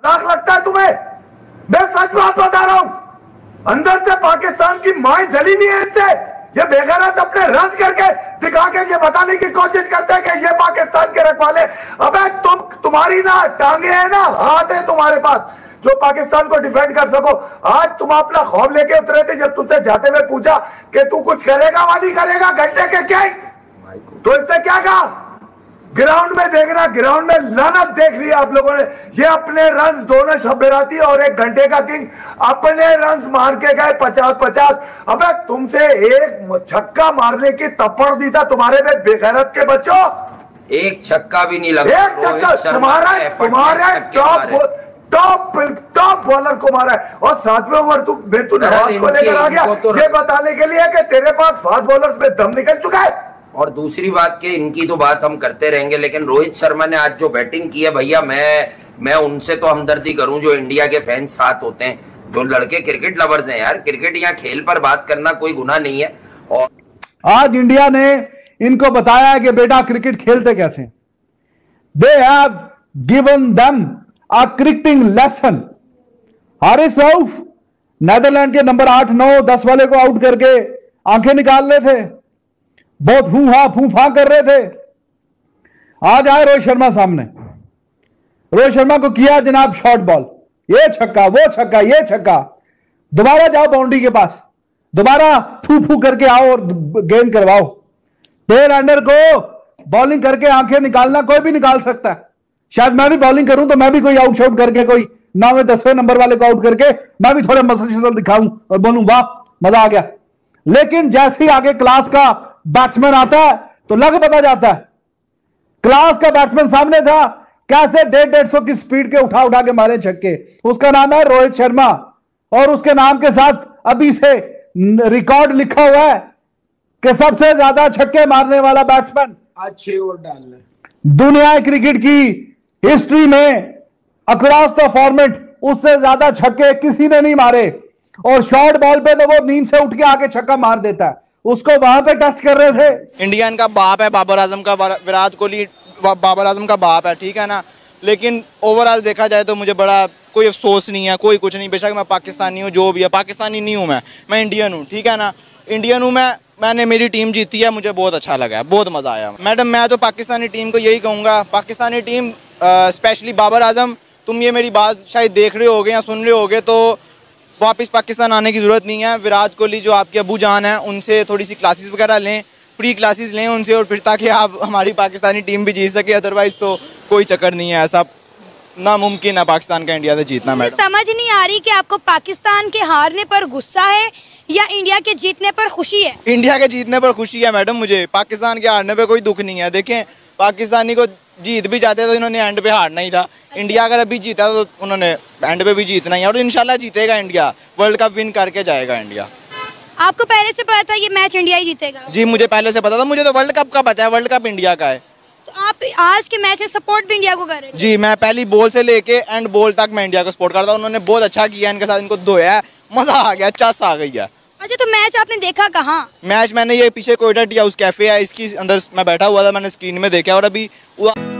मजाक लगता है तुम्हें? मैं सच बात बता रहा हूं, अंदर से पाकिस्तान की माएं जली नहीं है इनसे। ये बेगैरत अपने रंज करके दिखा के ये बताने की कोशिश करते हैं कि ये पाकिस्तान के रखवाले। अबे तुम्हारी ना टांगे है ना हाथ है तुम्हारे पास जो पाकिस्तान को डिफेंड कर सको। आज तुम अपना खौफ लेके उतरे थे जब तुमसे जाते हुए पूछा कि तू कुछ करेगा वाली करेगा घंटे के क्या, तो इससे क्या कहा? ग्राउंड में देखना, ग्राउंड में लानत देख लिया आप लोगों ने। ये अपने रन्स दोनों शब्बराती और 1 घंटे का किंग अपने रन्स मार के गए 50-50। अबे तुमसे एक छक्का मारने की तप्पड़ दी था तुम्हारे में बेगैरत के बच्चों। एक छक्का भी नहीं लगा, एक छक्का तुम्हारे टॉप बॉलर को मारा है। और 7वें ओवर तू नवाज को लेकर आ गया ये बताने के लिए कि तेरे पास फास्ट बॉलर्स में दम निकल चुका है। और दूसरी बात के इनकी तो बात हम करते रहेंगे, लेकिन रोहित शर्मा ने आज जो बैटिंग की है भैया, मैं उनसे तो हमदर्दी करूं जो इंडिया के फैंस साथ होते हैं, जो लड़के क्रिकेट लवर्स हैं यार। क्रिकेट यहाँ खेल पर बात करना कोई गुनाह नहीं है। और आज इंडिया ने इनको बताया है कि बेटा क्रिकेट खेलते कैसे। They have given them a cricketing lesson. Haris Rauf Netherland के नंबर 8, 9, 10 वाले को आउट करके आंखें निकाल रहे थे, बहुत फूफा कर रहे थे। आज आए रोहित शर्मा सामने, रोहित शर्मा को किया जनाब शॉर्ट बॉल, ये छक्का वो छक्का ये छक्का। दोबारा जाओ बाउंड्री के पास, दोबारा फू करके आओ और गेंद करवाओ। टेल एंडर को बॉलिंग करके आंखें निकालना कोई भी निकाल सकता है। शायद मैं भी बॉलिंग करूं तो मैं भी कोई आउट शॉट करके कोई 9वें 10वें नंबर वाले को आउट करके मैं भी थोड़े मसल दिखाऊं और बोलूं वाह मजा आ गया। लेकिन जैसे ही आगे क्लास का बैट्समैन आता है तो लग पता जाता है। क्लास का बैट्समैन सामने था, कैसे 150 की स्पीड के उठा के मारे छक्के। उसका नाम है रोहित शर्मा और उसके नाम के साथ अभी से रिकॉर्ड लिखा हुआ है कि सबसे ज्यादा छक्के मारने वाला बैट्समैन आज 6 ओवर डालने दुनिया क्रिकेट की हिस्ट्री में अक्रॉस द फॉर्मेट उससे ज्यादा छक्के किसी ने नहीं मारे। और शॉर्ट बॉल पे तो वो नींद से उठ के आके छक्का मार देता है। उसको वहां पे टेस्ट कर रहे थे। इंडिया इनका बाप है, बाबर आजम का, विराट कोहली बाबर आजम का बाप है, ठीक है ना। लेकिन ओवरऑल देखा जाए तो मुझे बड़ा कोई अफसोस नहीं है, कोई कुछ नहीं। बेशक मैं पाकिस्तानी हूँ, जो भी है, पाकिस्तानी नहीं हूँ मैं इंडियन हूँ, ठीक है ना। इंडियन हूँ मैंने मेरी टीम जीती है, मुझे बहुत अच्छा लगा है, बहुत मज़ा आया। मैडम मैं तो पाकिस्तानी टीम को यही कहूँगा, पाकिस्तानी टीम स्पेशली बाबर आजम, तुम ये मेरी बात शायद देख रहे होगे या सुन रहे होगे, तो वापस पाकिस्तान आने की ज़रूरत नहीं है। विराट कोहली जो आपके अबू जान हैं उनसे थोड़ी सी क्लासेस वगैरह लें, फ्री क्लासेस लें उनसे, और फिर ताकि आप हमारी पाकिस्तानी टीम भी जीत सके। अदरवाइज़ तो कोई चक्कर नहीं है, ऐसा नामुमकिन है पाकिस्तान का इंडिया से जीतना। मैडम समझ नहीं आ रही कि आपको पाकिस्तान के हारने पर गुस्सा है या इंडिया के जीतने पर खुशी है? इंडिया के जीतने पर खुशी है मैडम मुझे, पाकिस्तान के हारने पर कोई दुख नहीं है। देखें पाकिस्तानी को जीत भी जाते तो इन्होंने एंड पे हारना ही था। अच्छा। इंडिया अगर अभी जीता तो उन्होंने एंड पे भी जीतना ही है, और इंशाल्लाह जीतेगा इंडिया, वर्ल्ड कप विन करके जाएगा इंडिया। आपको पहले से पता था ये मैच इंडिया ही जीतेगा? जी मुझे पहले से पता था, मुझे तो वर्ल्ड कप का पता है, वर्ल्ड कप इंडिया का है। तो आप आज के मैच में सपोर्ट भी इंडिया को कर रहे थे? जी मैं पहली बॉल से लेके एंड बॉल तक मैं इंडिया को सपोर्ट करता हूँ। उन्होंने बहुत अच्छा किया, इनके साथ इनको धोया, मजा आ गया, चस आ गई है। अच्छा तो मैच आपने देखा कहाँ? मैच मैंने ये पीछे कोयटा टी हाउस कैफे है, इसकी अंदर मैं बैठा हुआ था, मैंने स्क्रीन में देखा और अभी